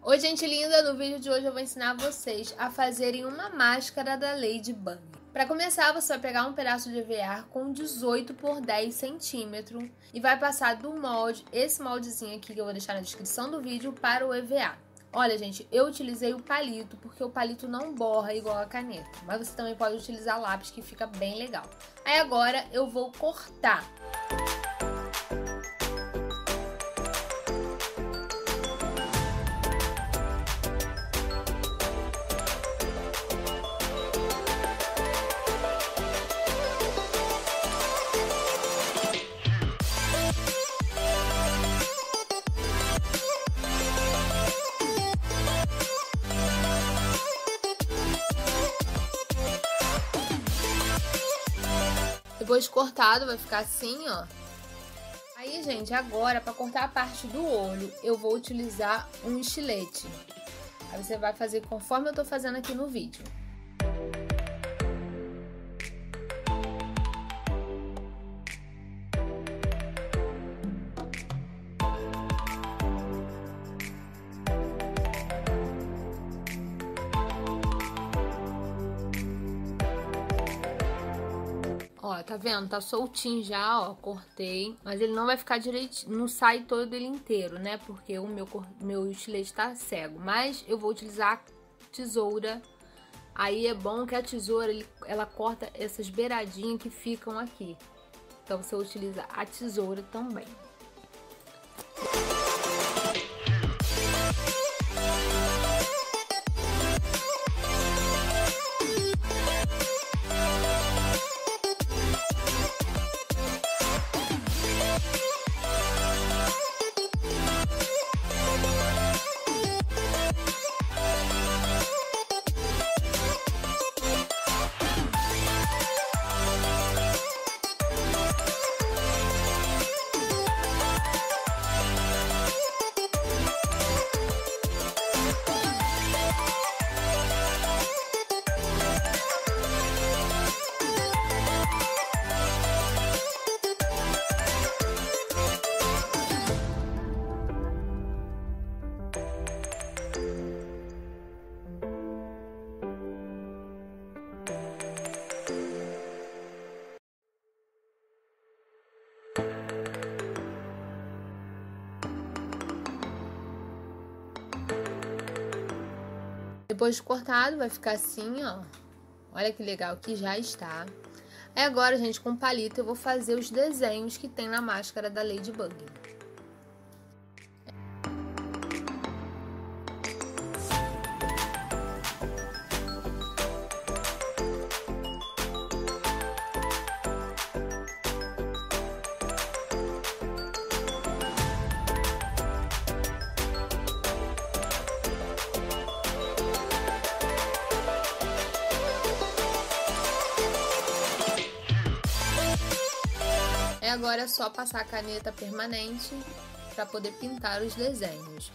Oi, gente linda! No vídeo de hoje eu vou ensinar vocês a fazerem uma máscara da Ladybug. Para começar, você vai pegar um pedaço de EVA com 18 por 10 centímetros e vai passar do molde, esse moldezinho aqui que eu vou deixar na descrição do vídeo, para o EVA. Olha, gente, eu utilizei o palito porque o palito não borra igual a caneta, mas você também pode utilizar lápis que fica bem legal. Aí agora eu vou cortar. Depois cortado, vai ficar assim, ó. Aí, gente, agora, para cortar a parte do olho, eu vou utilizar um estilete. Aí você vai fazer conforme eu tô fazendo aqui no vídeo. Ó, tá vendo? Tá soltinho já, ó, cortei. Mas ele não vai ficar direitinho, não sai todo ele inteiro, né? Porque o meu estilete tá cego. Mas eu vou utilizar a tesoura. Aí é bom que a tesoura, ela corta essas beiradinhas que ficam aqui. Então você utiliza a tesoura também. Depois de cortado, vai ficar assim, ó. Olha que legal que já está. Aí agora, gente, com palito eu vou fazer os desenhos que tem na máscara da Ladybug. Agora é só passar a caneta permanente para poder pintar os desenhos.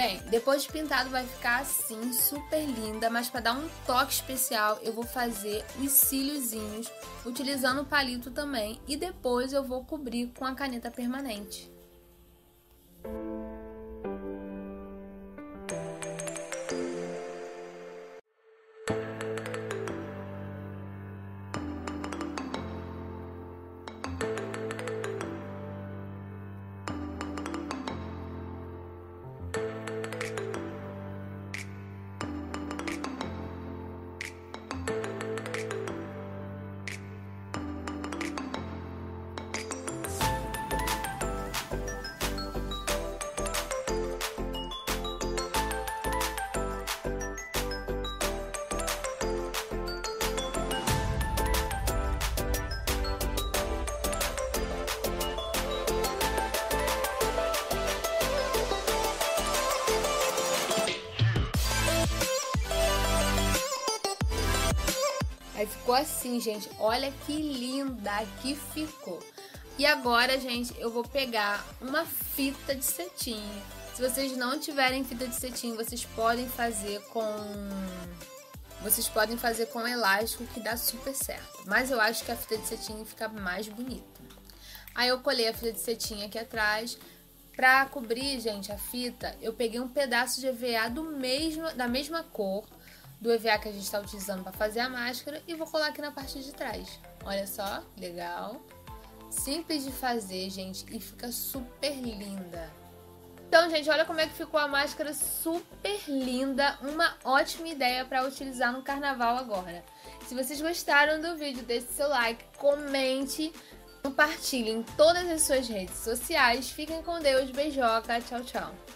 Bem, depois de pintado vai ficar assim, super linda, mas para dar um toque especial eu vou fazer os cíliozinhos utilizando o palito também e depois eu vou cobrir com a caneta permanente. Aí ficou assim, gente. Olha que linda que ficou. E agora, gente, eu vou pegar uma fita de cetim. Se vocês não tiverem fita de cetim, vocês podem fazer com elástico, que dá super certo. Mas eu acho que a fita de cetim fica mais bonita. Aí eu colei a fita de cetim aqui atrás. Pra cobrir, gente, a fita, eu peguei um pedaço de EVA da mesma cor do EVA que a gente está utilizando para fazer a máscara e vou colar aqui na parte de trás. Olha só, legal. Simples de fazer, gente, e fica super linda. Então, gente, olha como é que ficou a máscara super linda. Uma ótima ideia para utilizar no carnaval agora. Se vocês gostaram do vídeo, deixe seu like, comente, compartilhe em todas as suas redes sociais. Fiquem com Deus, beijoca, tchau, tchau.